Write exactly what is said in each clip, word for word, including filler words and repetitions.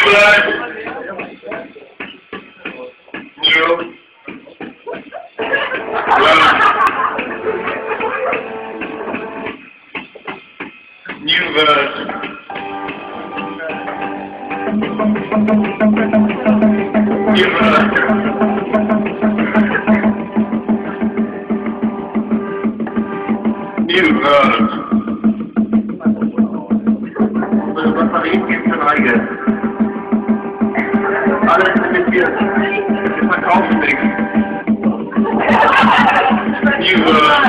blood. New blood. New verse. New verse. New verse. Das Batterie gibt schon Reige. Alles limitiert. Wir verkaufen nichts. New verse.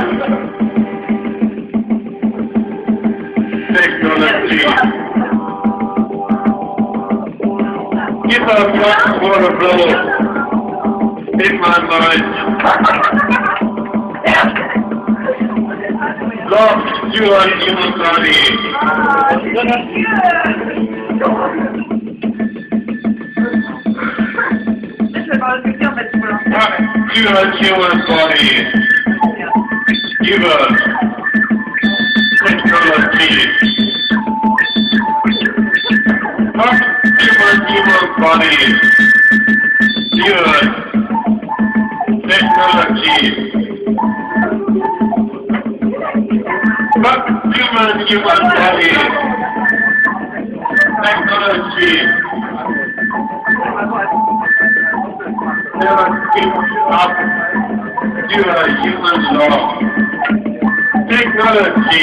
Technology. Give us one water flow in my mind. Love you and human body. You and human body. Give us technology. Fuck human human body. Give us technology. Fuck human human body. Technology. Never give up your human law. Technology.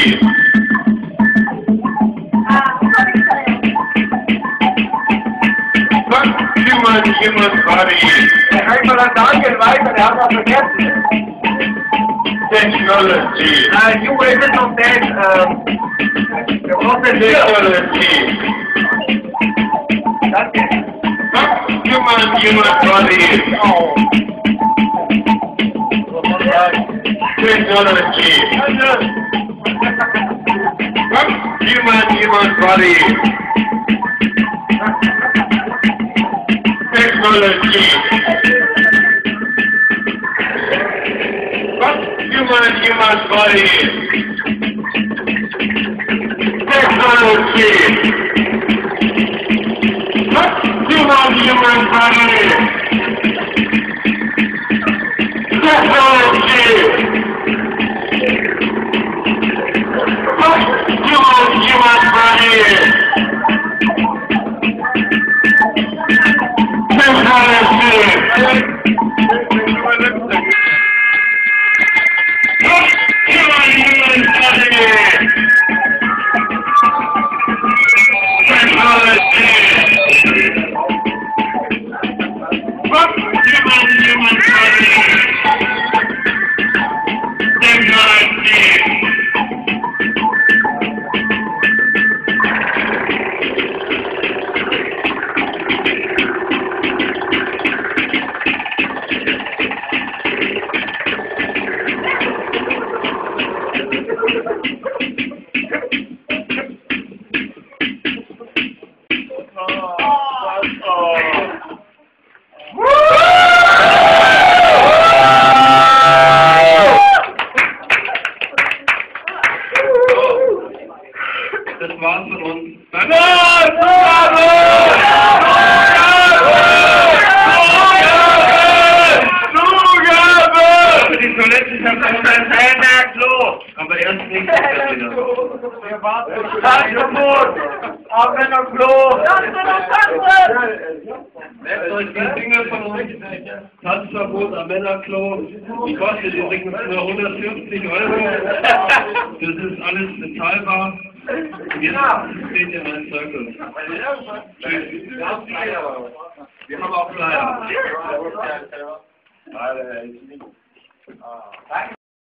Fuck human human body. Der kann mal dann danken weiter, der hat das vergessen. Technology. Uh, you waited on that, um, der Prozess Technology. Danke. Fuck human human body. Oh. Technology. Fuck human human body. Technology. Fuck human human body. Technology. Fuck human human body. Technology. Fuck human human body. Technology. Fuck human human body. Technology. Fuck human human body. Technology. Das war's von uns. Für die Toilette, ich hab noch ein Männerklo. Aber erst nicht wieder. Tanzverbot! Am Männerklo! Merkt euch die Dinger von uns. Tanzverbot am Männerklo. Die kostet übrigens nur hundertfünfzig Euro. Das ist alles bezahlbar. Und jetzt steht ihr in einem Circle. Tschüss. Wir haben auch Flyer.